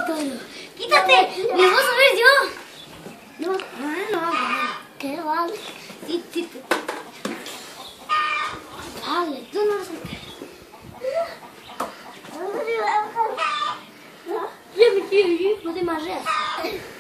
quítalo. ¡Quítate! ¡Me voy a subir yo! No, no. ¿Qué vale? Sí. Vale, tú no vas a caer. Yo me quiero ir, no te marreas.